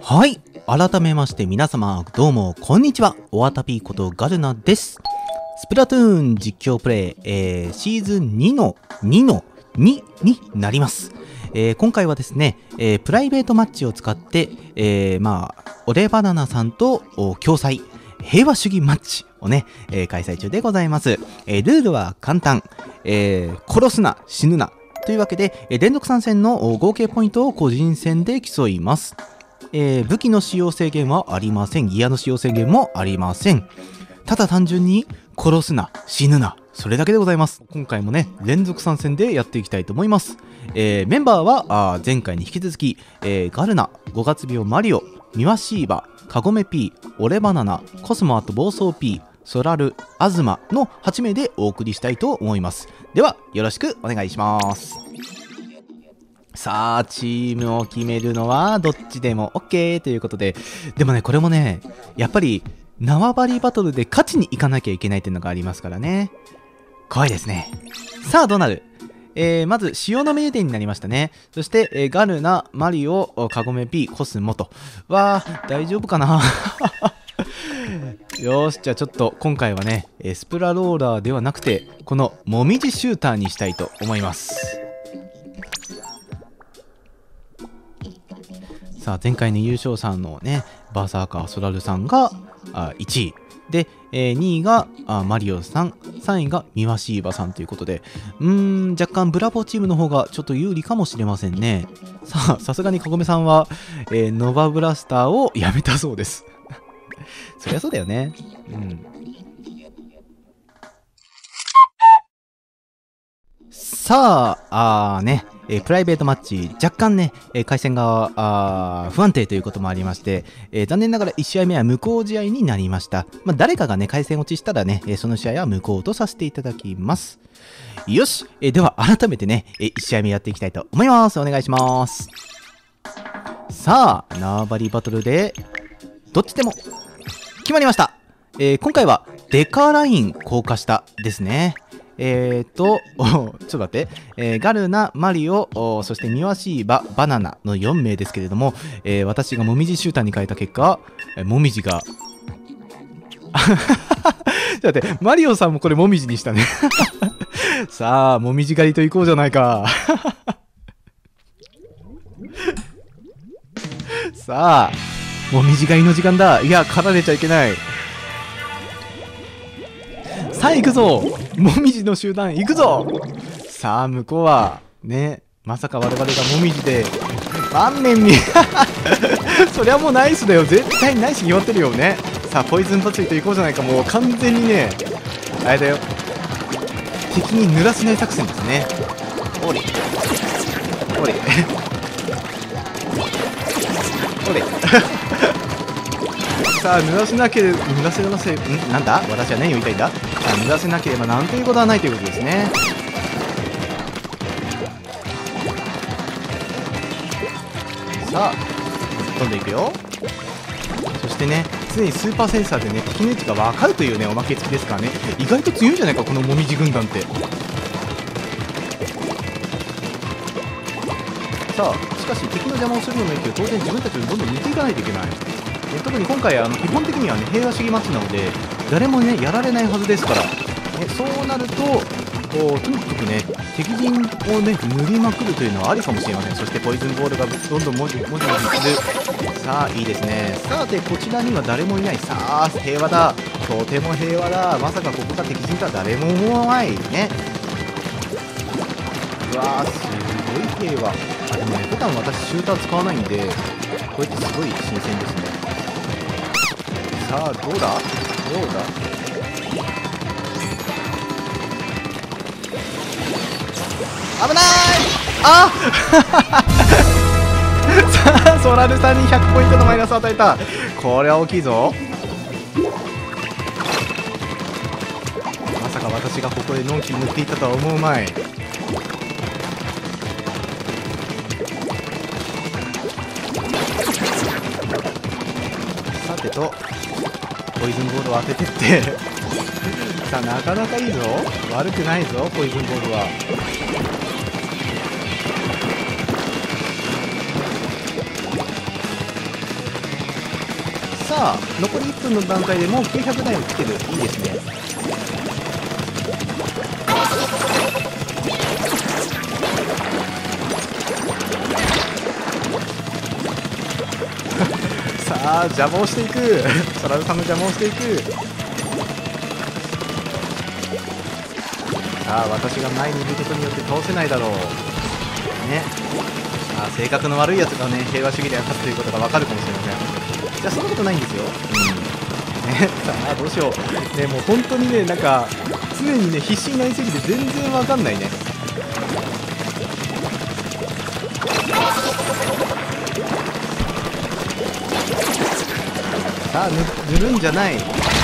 はい。改めまして皆様、どうも、こんにちは。おわたぴーことガルナです。スプラトゥーン実況プレイ、シーズン2の2の2になります。今回はですね、プライベートマッチを使って、オレバナナさんと共催、平和主義マッチをね、開催中でございます。ルールは簡単。殺すな、死ぬな。というわけで、連続参戦の合計ポイントを個人戦で競います。武器の使用制限はありません。ギアの使用制限もありません。ただ単純に殺すな、死ぬな、それだけでございます。今回もね、連続参戦でやっていきたいと思います。メンバーは前回に引き続き、ガルナ、5月病マリオ、ミワシーバ、カゴメ P、オレバナナ、コスモ暴走 P、ソラル、アズマの8名でお送りしたいと思います。では、よろしくお願いします。さあ、チームを決めるのはどっちでも OK ということで、でもね、これもね、やっぱり縄張りバトルで勝ちに行かなきゃいけないっていうのがありますからね。怖いですね。さあ、どうなる？まず、潮の名店になりましたね。そして、ガルナ、マリオ、カゴメ P、コスモと。わー、大丈夫かなよーし、じゃあちょっと今回はね、スプラローラーではなくて、このもみじシューターにしたいと思います。さあ前回の優勝さんのねバーサーカーソラルさんが1位で、2位がマリオさん、3位がミワシーバさんということで、若干ブラボーチームの方がちょっと有利かもしれませんね。さすがにカゴメさんは、ノバブラスターをやめたそうですそりゃそうだよね。さあ、プライベートマッチ、若干ね、回線が不安定ということもありまして、残念ながら1試合目は無効試合になりました。誰かがね、回線落ちしたらね、その試合は無効とさせていただきます。よし、では改めてね、1試合目やっていきたいと思います。お願いします。さあ、縄張りバトルで、どっちでも決まりました。今回はデカライン高架下ですね。ちょっと待って、ガルナ、マリオ、そしてミワシーバ、バナナの4名ですけれども、私がもみじシューターに変えた結果、もみじがちょっと待って、マリオさんもこれもみじにしたねさあ、もみじ狩りといこうじゃないかさあ、もみじ狩りの時間だ。いや、狩られちゃいけない。さあ行くぞ、もみじの集団行くぞ。さあ向こうはね、まさか我々がもみじで万年にそりゃもうナイスだよ、絶対ナイスに決まってるよね。さあポイズンパツリと行こうじゃないか。もう完全にね、あれだよ、敵に濡らせない作戦ですね。おれおれおれさあ濡らせなければ、なんだ私は何を言いたいんだ。さあ濡らせなければなんていうことはないということですね。さあ飛んでいくよ。そしてね、常にスーパーセンサーでね、敵の位置が分かるというね、おまけ付きですからね。意外と強いんじゃないか、このもみじ軍団って。さあしかし敵の邪魔をするのもいいけど、当然自分たちをどんどん抜いていかないといけない。特に今回基本的にはね、平和主義マッチなので誰もねやられないはずですから、そうなるととにかくね、敵陣をね塗りまくるというのはありかもしれません。そしてポイズンボールがどんどん文字する。さあいいですね。さてこちらには誰もいない。さあ平和だ、とても平和だ。まさかここが敵陣とは誰も思わないね。うわーすごい平和。でもね、普段私シューター使わないんで、こうやってすごい新鮮ですね。さあどうだ危ない。あさあソラルさんに100ポイントのマイナスを与えた。これは大きいぞ。まさか私がここでのんきに塗っていたとは思うまい。さてとポイズンボールを当ててってさあなかなかいいぞ、悪くないぞポイズンボールは。 さあ残り1分の段階でもう900台を来てる。いいですね。さあ邪魔をしていくソラルさんの邪魔をしていく。さあ私が前にいることによって倒せないだろうね。さあ性格の悪いやつがね平和主義で勝つということが分かるかもしれません。じゃあそんなことないんですよ。ね、さあどうしようね。もう本当にねなんか常にね必死になりすぎて全然分かんないね。さあ塗るんじゃない。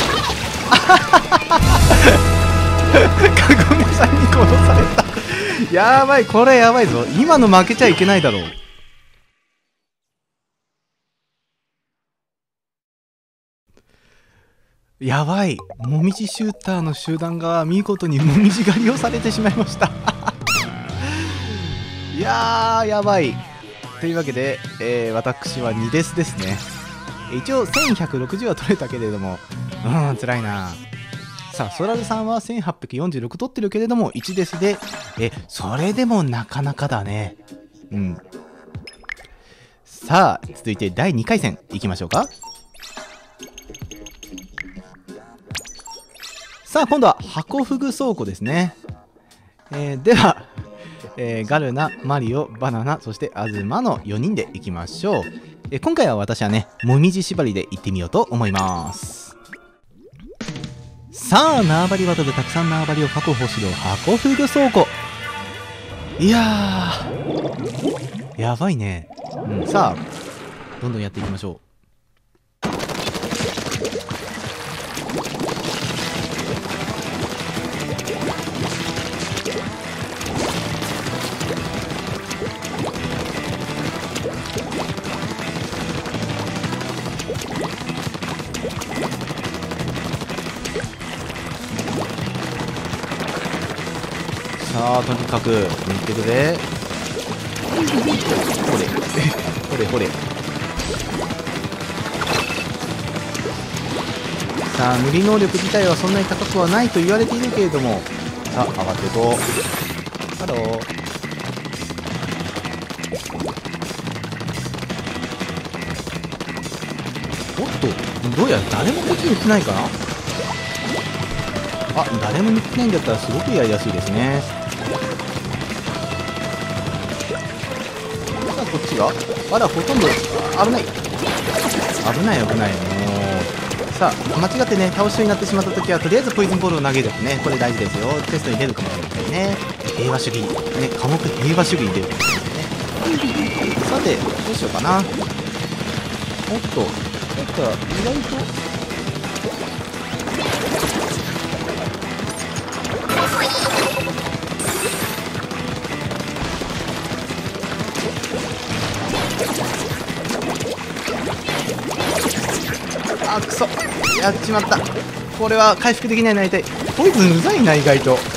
かごめさんに殺された。やばい、これやばいぞ。今の負けちゃいけないだろう。やばい、もみじシューターの集団が見事にもみじ狩りをされてしまいました。いやーやばい。というわけで、私は2デスですね。一応1160は取れたけれども、辛いな。さあソラルさんは1846取ってるけれども1デスで、それでもなかなかだね。さあ続いて第2回戦いきましょうか。さあ今度は箱フグ倉庫ですね。では、ガルナ、マリオ、バナナ、そしてアズマの4人でいきましょう。今回は私はねもみじ縛りでいってみようと思います。さあ縄張りバトル、たくさん縄張りを確保しろ箱フグ倉庫。いやーやばいね。さあどんどんやっていきましょう。さあとにかく抜いてくぜ。ほれほれほれ。さあ塗り能力自体はそんなに高くはないと言われているけれども、さあ上がっていこう。ハロー。おっとどうやら誰もこっちに来ないかな。あ、誰も来ないんだったらすごくやりやすいですね。さあこっちがあらほとんど危ない危ない危ない。もうさあ間違ってね倒しそうになってしまった時はとりあえずポイズンボールを投げるとね、これ大事ですよ。テストに出るかもしれませんね。平和主義ね、科目平和主義に出るかもしれないね。さてどうしようかな。おっとなんか意外とあ、くそやっちまった。これは回復できないなりたい。ポイズンうざいな意外と。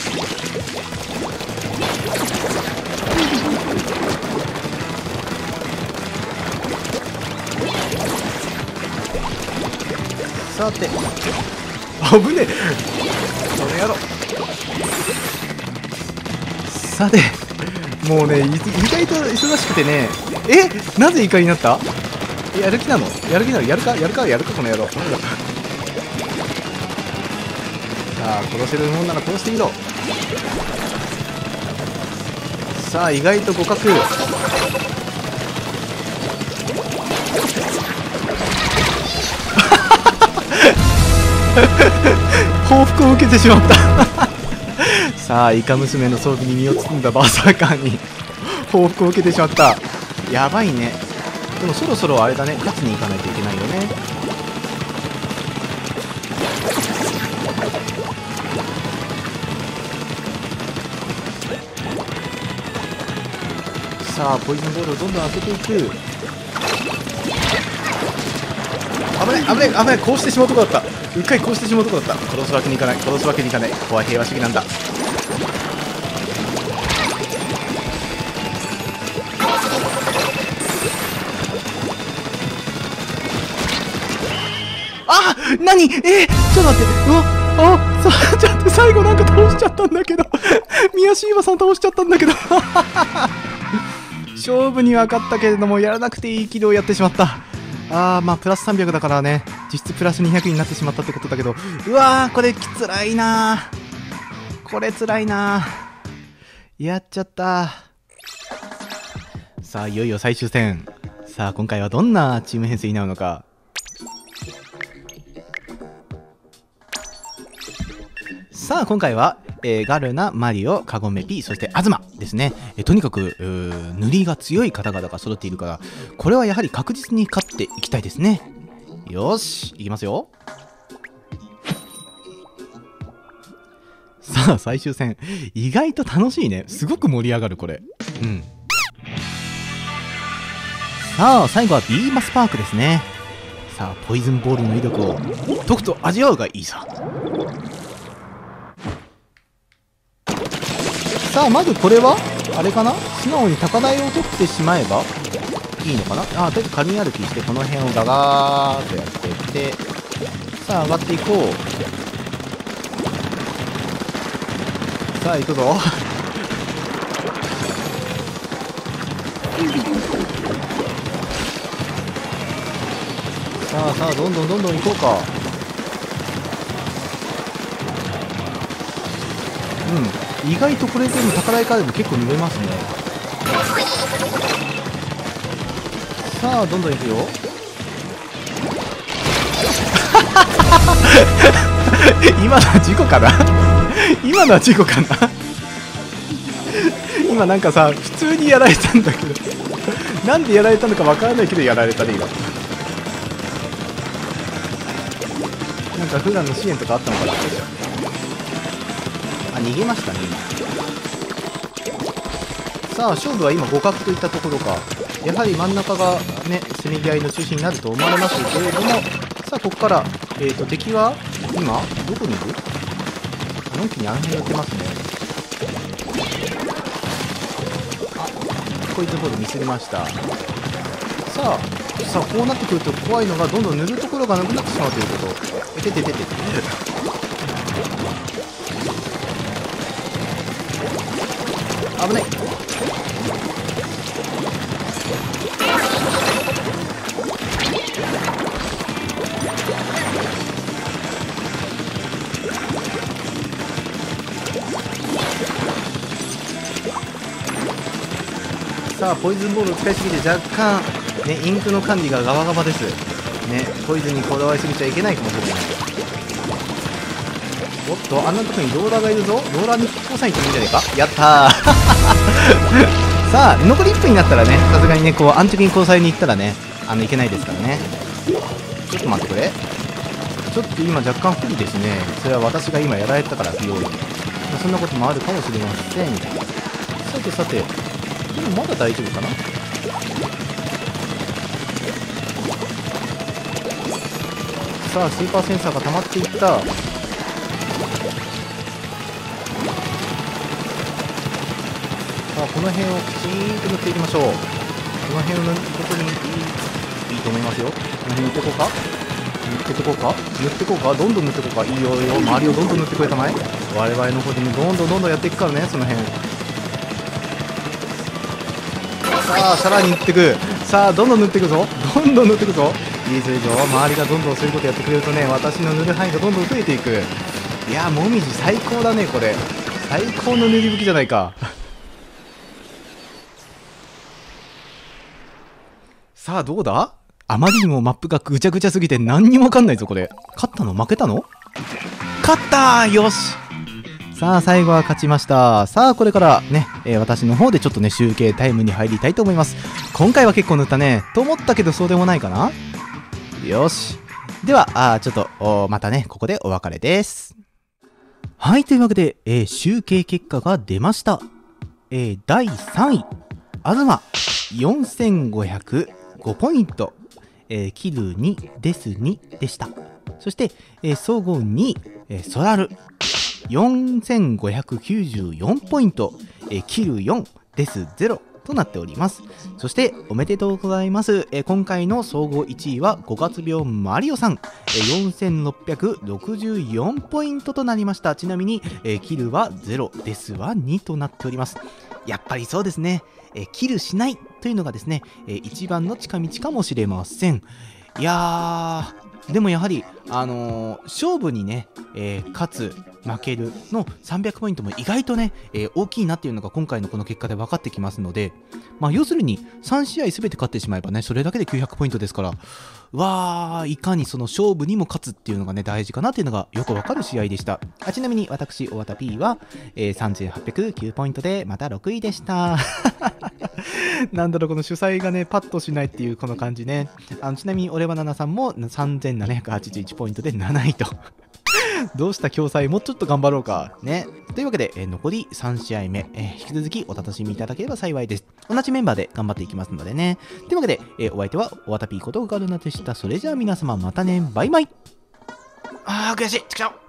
さて危ねえこの野郎。さてもうね意外と忙しくてね。なぜイカになった。やる気なのやる気なの。やるかこの野郎。さあ殺せるもんなら殺してみろ。さあ意外と互角。報復を受けてしまったさあイカ娘の装備に身を包んだバーサーカーに報復を受けてしまった。やばいね。でもそろそろあれだね、勝つに行かないといけないよね。さあポイズンボールをどんどん当てていく。危ない危ない危ない。こうしてしまうとこだった。一回こうしてしまうとこだった。殺すわけにいかない殺すわけにいかない。ここは平和主義なんだ。 何ちょっと待って。ちょっと最後なんか倒しちゃったんだけど。宮島さん倒しちゃったんだけど。勝負には勝ったけれども、やらなくていいキルをやってしまった。まあ、プラス300だからね、実質プラス200になってしまったってことだけど、うわー、これつらいなー。これつらいなー。やっちゃった。さあ、いよいよ最終戦。さあ、今回はどんなチーム編成になるのか。さあ、今回は、ガルナ、マリオ、カゴメピ、そしてアズマですね。とにかく塗りが強い方々が揃っているから、これはやはり確実に勝っていきたいですね。よし、いきますよ。さあ、最終戦。意外と楽しいね。すごく盛り上がる、これ。うん。さあ、最後はビーマスパークですね。さあ、ポイズンボールの威力をとくと味わうがいいさ。さあ、まずこれはあれかな、素直に高台を取ってしまえばいいのかな。とりあえず軽い歩きしてこの辺をガガーッとやっていって、さあ上がっていこう。さあ行くぞ。さあさあ、どんどんどんどん行こうか。意外とこれでも高台からでも結構逃げますね。さあどんどんいくよ。今のは事故かな。今のは事故かな。今なんかさ、普通にやられたんだけど、なんでやられたのかわからないけどやられたね今。なんか普段の支援とかあったのかな。逃げましたね今。さあ勝負は今互角といったところか。やはり真ん中がね、せめぎ合いの中心になると思われますけれども、さあここから敵は今どこにいる？のんきにあの辺寄ってますね。こいつボールミスりました。さあこうなってくると怖いのがどんどん塗るところがなくなってしまうということ。ててててて危ない。さあポイズンボールを使いすぎて若干ね、インクの管理がガバガバですね。ポイズンにこだわりすぎちゃいけないかもしれない。おっと、あんなとこにローラーがいるぞ。ローラーに交差に行ってもいいんじゃないか。やったー。さあ残り1分になったらね、さすがにね、こう安直に交際に行ったらね、いけないですからね。ちょっと待ってくれ。ちょっと今若干不利ですね。それは私が今やられたから不用意。そんなこともあるかもしれません。さてさて、でもまだ大丈夫かな。さあスーパーセンサーが溜まっていった。さあこの辺をきちんと塗っていきましょう。この辺を塗ることにいいと思いますよ。この辺塗っていこうか、塗っていこうか、塗っていこうか、どんどん塗っていこうか。いいよいいよ、周りをどんどん塗ってくれたまえ。我々の方でもどんどんどんどんやっていくからね、その辺。さあさらに塗っていく。さあどんどん塗っていくぞ、どんどん塗っていくぞ。いいぞいいぞ。周りがどんどんそういうことやってくれるとね、私の塗る範囲がどんどん増えていく。いやもみじ最高だね、これ最高の塗り吹きじゃないか。さあどうだ。あまりにもマップがぐちゃぐちゃすぎて何にもわかんないぞこれ。勝ったの負けたの。勝ったー。よし。さあ最後は勝ちました。さあこれからね、私の方でちょっとね集計タイムに入りたいと思います。今回は結構塗ったねと思ったけどそうでもないかな。よし。ではちょっとまたねここでお別れです。はい、というわけで、集計結果が出ました。第3位東4505ポイント、キル2デス2でした。そして、総合2位、ソラル4594ポイント、キル4デス0 となっております。そしておめでとうございます。今回の総合1位は5月病マリオさん、4664ポイントとなりました。ちなみに、キルは0、デスは2となっております。やっぱりそうですね、キルしないというのがですね、一番の近道かもしれません。いやー、でもやはり、勝負にね、勝つ、負けるの300ポイントも意外とね、大きいなっていうのが今回のこの結果で分かってきますので、まあ、要するに3試合すべて勝ってしまえばね、それだけで900ポイントですから、いかにその勝負にも勝つっていうのがね、大事かなっていうのがよく分かる試合でした。ちなみに私、大和田 P は、3809ポイントでまた6位でした。なんだろう、この主催がね、パッとしないっていうこの感じね。ちなみに、オレバナナさんも3781ポイントで7位と。どうした共催、もうちょっと頑張ろうか。ね。というわけで、残り3試合目、引き続きお楽しみいただければ幸いです。同じメンバーで頑張っていきますのでね。というわけで、お相手は、おわたぴーことガルナでした。それじゃあ皆様またね。バイバイ。悔しい。ちくしょう。